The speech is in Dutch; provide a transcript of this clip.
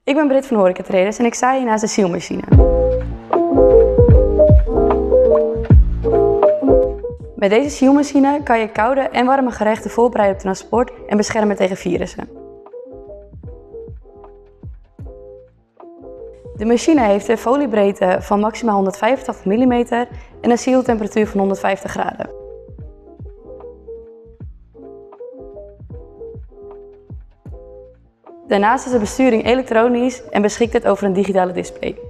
Ik ben Brit van Horeca Traders en ik sta hier naast de Sealmachine. Met deze Sealmachine kan je koude en warme gerechten voorbereiden op transport en beschermen tegen virussen. De machine heeft een foliebreedte van maximaal 185 mm en een sealtemperatuur van 150 graden. Daarnaast is de besturing elektronisch en beschikt het over een digitale display.